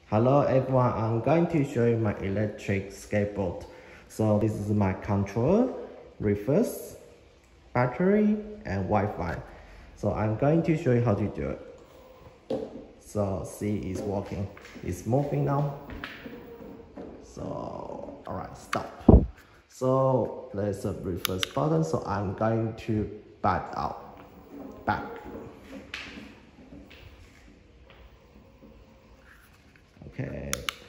Hello everyone, I'm going to show you my electric skateboard. So this is my controller, reverse, battery and Wi-Fi. So I'm going to show you how to do it. So see, it's working, it's moving now. So alright, stop. So there's a reverse button, so I'm going to back. Okay,